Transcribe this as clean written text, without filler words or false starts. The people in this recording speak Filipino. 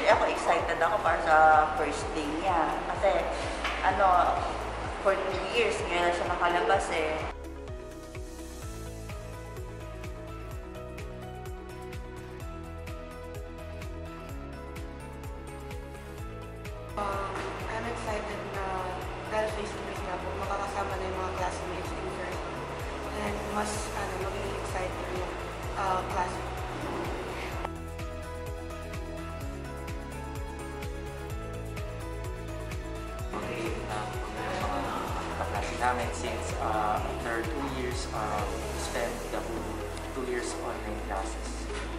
ako excited ako para sa first day niya. Kasi, for 2 years, ngayon na siya nakalabas eh. I'm excited na dahil face-to-face na po, makakasama na yung mga classmates in person. And mas magiging excited yung class. Okay, mga kaklase namin since after 2 years, spent the whole 2 years online classes.